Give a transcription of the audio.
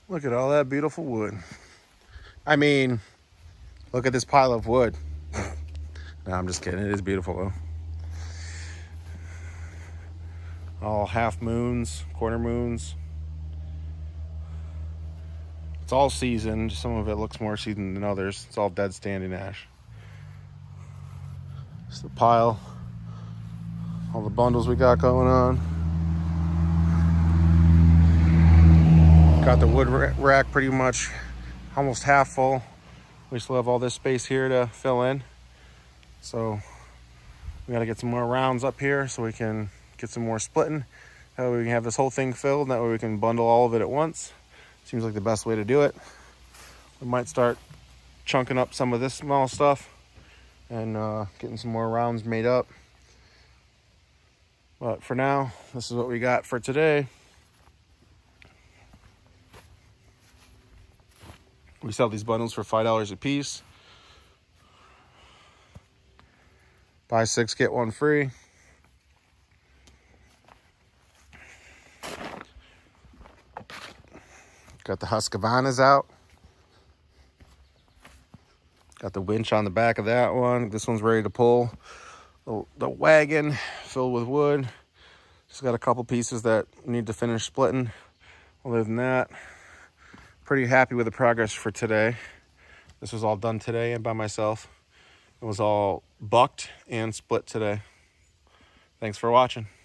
Look at all that beautiful wood. I mean, look at this pile of wood. No, I'm just kidding. It is beautiful though. All half moons, quarter moons. It's all seasoned. Some of it looks more seasoned than others. It's all dead standing ash. Just a pile. All the bundles we got going on. Got the wood rack pretty much almost half full. We still have all this space here to fill in. So we got to get some more rounds up here so we can get some more splitting. That way we can have this whole thing filled. And that way we can bundle all of it at once. Seems like the best way to do it. We might start chunking up some of this small stuff and getting some more rounds made up. But for now, this is what we got for today. We sell these bundles for $5 a piece. Buy 6, get 1 free. Got the Husqvarnas out. Got the winch on the back of that one. This one's ready to pull. The wagon filled with wood. Just got a couple pieces that need to finish splitting. Other than that, pretty happy with the progress for today. This was all done today and by myself. It was all bucked and split today. Thanks for watching.